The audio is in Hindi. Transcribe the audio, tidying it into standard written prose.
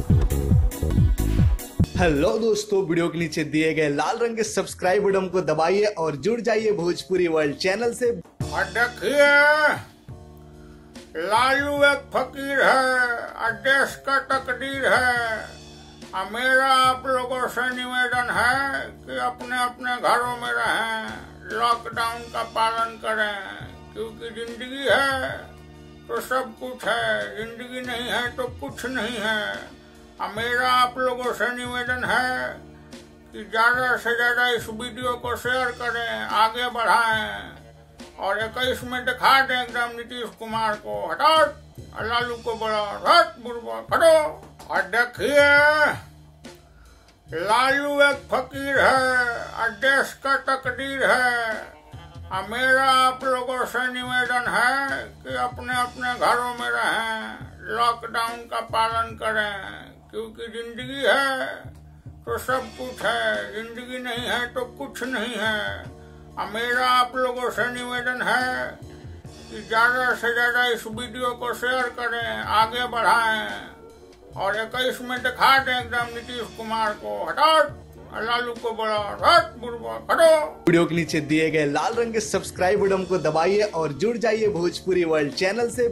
हेलो दोस्तों, वीडियो के नीचे दिए गए लाल रंग के सब्सक्राइब बटन को दबाइए और जुड़ जाइए भोजपुरी वर्ल्ड चैनल से। और देखिए, लालू एक फकीर है, देश का तकदीर है। मेरा आप लोगों से निवेदन है कि अपने अपने घरों में रहें, लॉकडाउन का पालन करें, क्योंकि जिंदगी है तो सब कुछ है, जिंदगी नहीं है तो कुछ नहीं है। मेरा आप लोगों से निवेदन है कि ज्यादा से ज्यादा इस वीडियो को शेयर करें, आगे बढ़ाएं और 21 में दिखा दें एकदम नीतीश कुमार को, हटाओ लालू को बोला हट बुरबा हटो। और देखिए, लालू एक फकीर है, देश का तकदीर है। मेरा आप लोगों से निवेदन है कि अपने अपने घरों में रहें, लॉकडाउन का पालन करें, क्योंकि जिंदगी है तो सब कुछ है, जिंदगी नहीं है तो कुछ नहीं है। मेरा आप लोगों से निवेदन है कि ज्यादा से ज्यादा इस वीडियो को शेयर करें, आगे बढ़ाएं और 21 में दिखा दें एकदम नीतीश कुमार को, हटाओ लालू को बोला हट बुरबा हटो। वीडियो के नीचे दिए गए लाल रंग के सब्सक्राइब बटन को दबाइए और जुड़ जाइए भोजपुरी वर्ल्ड चैनल से।